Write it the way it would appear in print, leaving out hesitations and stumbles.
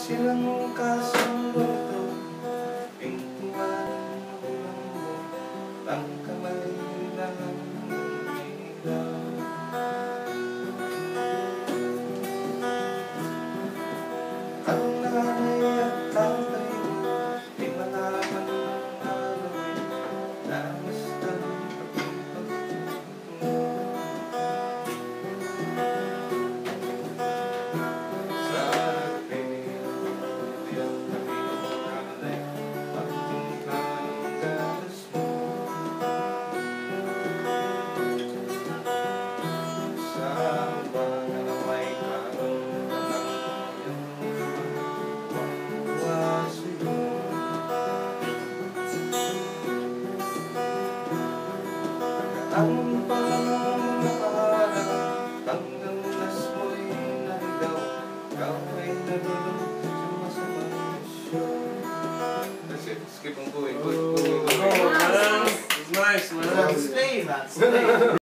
silang kasundo, pintuan magulang mo, ang kamay lang ilaw. Ang nanay at tatay, di malaman ng araw, namastan aking pagtutungo. Sa pinilihan kami ng nanay, pagtingka ng galas mo. Sa baga na may karamdaman ng ang pangalaman hanggang nas mo'y naligaw, ikaw ay nalulong sa masamang misyon. That's it. Skip ang buhay. Oh, man. It's nice, man. Stay.